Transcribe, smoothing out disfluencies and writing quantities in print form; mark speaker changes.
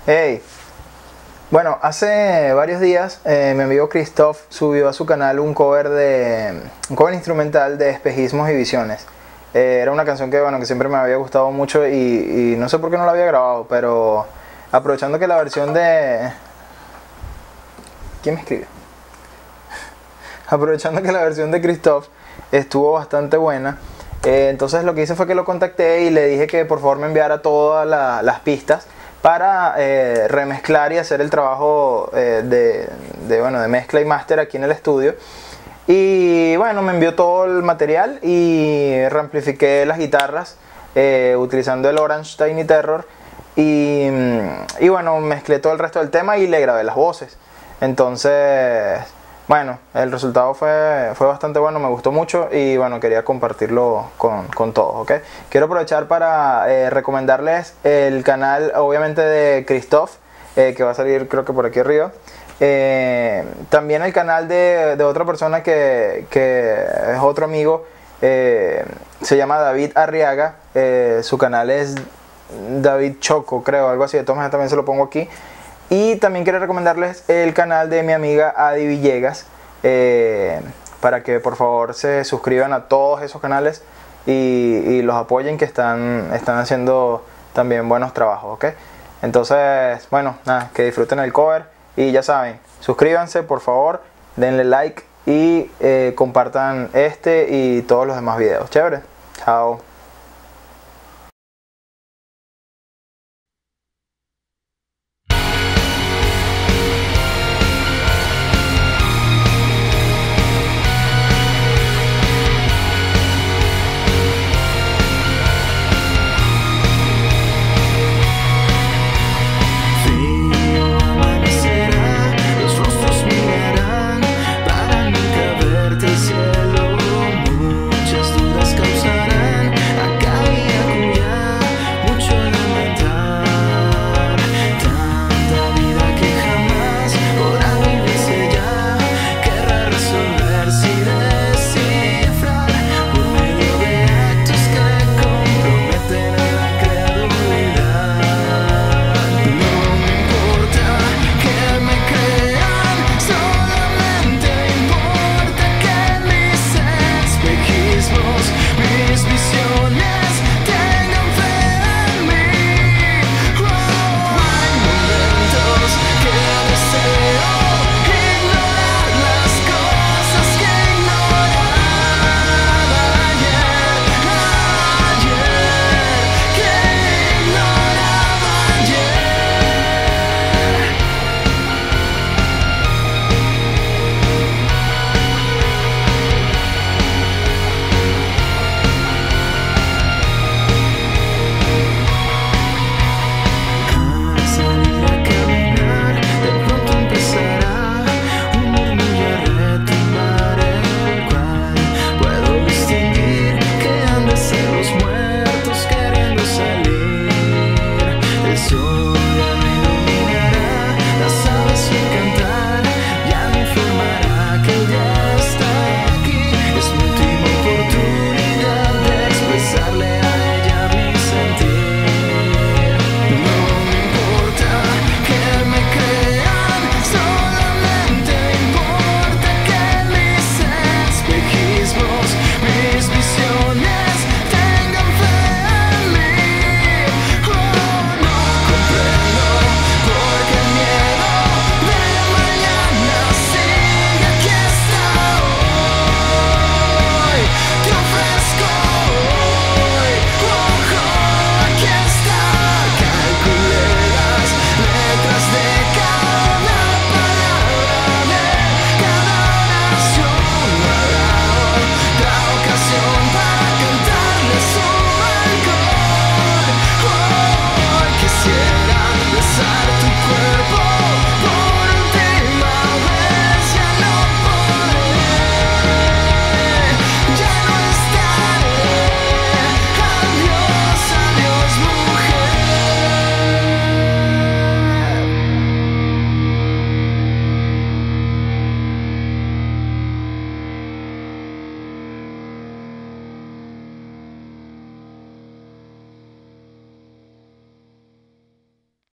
Speaker 1: Hey, bueno, hace varios días mi amigo Christoph subió a su canal un cover instrumental de Espejismos y Visiones. Era una canción que siempre me había gustado mucho y no sé por qué no la había grabado, pero aprovechando que la versión de... ¿Quién me escribe? Aprovechando que la versión de Christoph estuvo bastante buena, entonces lo que hice fue que lo contacté y le dije que por favor me enviara todas las pistas para remezclar y hacer el trabajo de mezcla y máster aquí en el estudio. Y bueno, me envió todo el material y reamplifiqué las guitarras utilizando el Orange Tiny Terror y bueno, mezclé todo el resto del tema y le grabé las voces. Entonces, bueno, el resultado fue bastante bueno, me gustó mucho y bueno, quería compartirlo con todos, ¿ok? Quiero aprovechar para recomendarles el canal, obviamente, de Christoph, que va a salir creo que por aquí arriba. También el canal de otra persona que es otro amigo, se llama David Arriaga, su canal es David Choco, creo, algo así, de todas maneras también se lo pongo aquí. Y también quiero recomendarles el canal de mi amiga Adi Villegas, para que por favor se suscriban a todos esos canales y los apoyen, que están haciendo también buenos trabajos, ¿ok? Entonces, bueno, nada, que disfruten el cover y ya saben, suscríbanse por favor, denle like y compartan este y todos los demás videos. Chévere, chao.